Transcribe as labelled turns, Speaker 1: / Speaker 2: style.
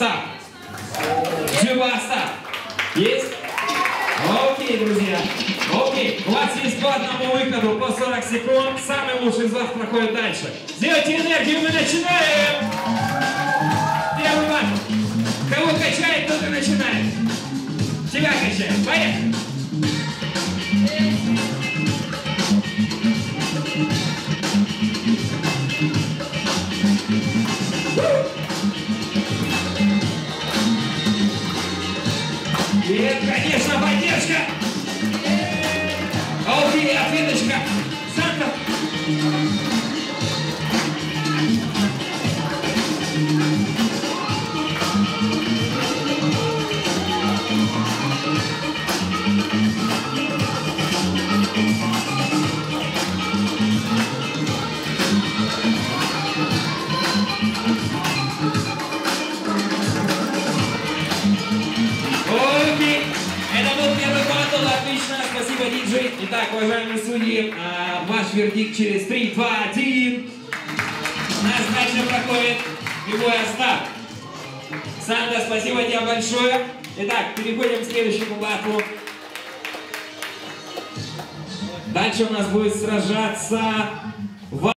Speaker 1: Остап. Дзюба, Остап. Есть? Окей, друзья. Окей. У вас есть по одному выходу по 40 секунд. Самый лучший из вас проходит дальше. Сделайте энергию, мы начинаем. Первый ваш. Кого качает, тот и начинает. Тебя качаем. Поехали. Нет, конечно, поддержка. Окей, ответочка. Санта. Спасибо, диджей. Итак, уважаемые судьи, ваш вердикт через 3, 2, 1. Назначно проходит любой Остап. Санта, спасибо тебе большое. Итак, переходим к следующему батлу. Дальше у нас будет сражаться